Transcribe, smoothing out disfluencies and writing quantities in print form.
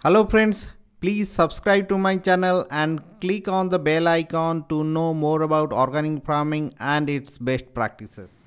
Hello friends, please subscribe to my channel and click on the bell icon to know more about organic farming and its best practices.